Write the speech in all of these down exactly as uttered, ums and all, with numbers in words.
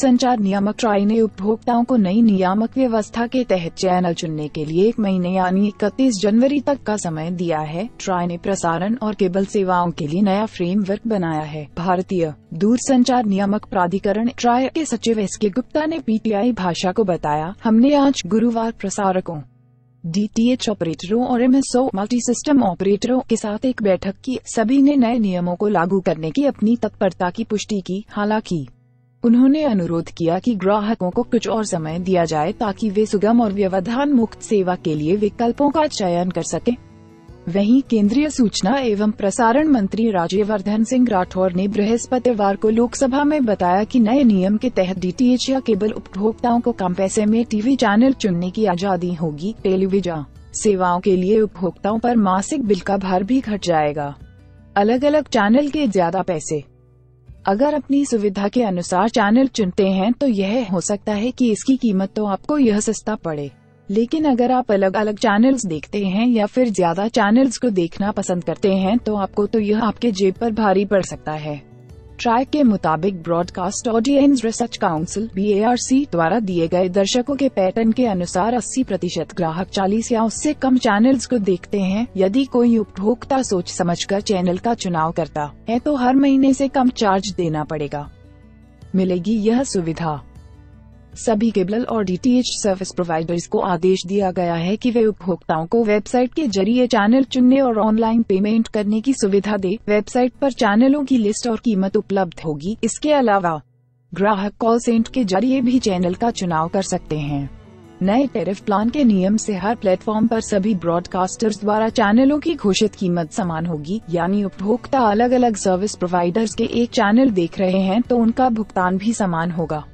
दूरसंचार नियामक ट्राई ने उपभोक्ताओं को नई नियामक व्यवस्था के तहत चैनल चुनने के लिए एक महीने यानी इकतीस जनवरी तक का समय दिया है। ट्राई ने प्रसारण और केबल सेवाओं के लिए नया फ्रेमवर्क बनाया है। भारतीय दूरसंचार नियामक प्राधिकरण ट्राई के सचिव एस के गुप्ता ने पीटीआई भाषा को बताया, हमने आज गुरुवार प्रसारकों, डीटीएच ऑपरेटरों और एमएसओ मल्टी सिस्टम ऑपरेटरों के साथ एक बैठक की। सभी ने नए नियमों को लागू करने की अपनी तत्परता की पुष्टि की। हालांकि उन्होंने अनुरोध किया कि ग्राहकों को कुछ और समय दिया जाए ताकि वे सुगम और व्यवधान मुक्त सेवा के लिए विकल्पों का चयन कर सकें। वहीं केंद्रीय सूचना एवं प्रसारण मंत्री राज्यवर्धन सिंह राठौर ने बृहस्पतिवार को लोकसभा में बताया कि नए नियम के तहत डीटीएच या केबल उपभोक्ताओं को कम पैसे में टीवी चैनल चुनने की आजादी होगी। टेलीविजन सेवाओं के लिए उपभोक्ताओं पर मासिक बिल का भार भी घट जाएगा। अलग अलग चैनल के ज्यादा पैसे। अगर अपनी सुविधा के अनुसार चैनल चुनते हैं तो यह हो सकता है कि इसकी कीमत तो आपको यह सस्ता पड़े, लेकिन अगर आप अलग अलग चैनल्स देखते हैं या फिर ज्यादा चैनल्स को देखना पसंद करते हैं तो आपको तो यह आपके जेब पर भारी पड़ सकता है। ट्राई के मुताबिक broadcast audience research council B A R C द्वारा दिए गए दर्शकों के पैटर्न के अनुसार अस्सी प्रतिशत ग्राहक चालीस या उससे कम चैनल्स को देखते हैं। यदि कोई उपभोक्ता सोच समझकर चैनल का चुनाव करता है तो हर महीने से कम चार्ज देना पड़ेगा। मिलेगी यह सुविधा। सभी केबल और डीटीएच सर्विस प्रोवाइडर्स को आदेश दिया गया है कि वे उपभोक्ताओं को वेबसाइट के जरिए चैनल चुनने और ऑनलाइन पेमेंट करने की सुविधा दे। वेबसाइट पर चैनलों की लिस्ट और कीमत उपलब्ध होगी। इसके अलावा ग्राहक कॉल सेंटर के जरिए भी चैनल का चुनाव कर सकते हैं। नए टैरिफ प्लान के नियम से हर प्लेटफॉर्म पर सभी ब्रॉडकास्टर्स द्वारा चैनलों की घोषित कीमत समान होगी, यानी उपभोक्ता अलग अलग सर्विस प्रोवाइडर्स के एक चैनल देख रहे हैं तो उनका भुगतान भी समान होगा।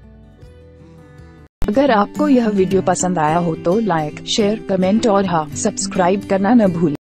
अगर आपको यह वीडियो पसंद आया हो तो लाइक, शेयर, कमेंट और हाँ सब्सक्राइब करना न भूलें।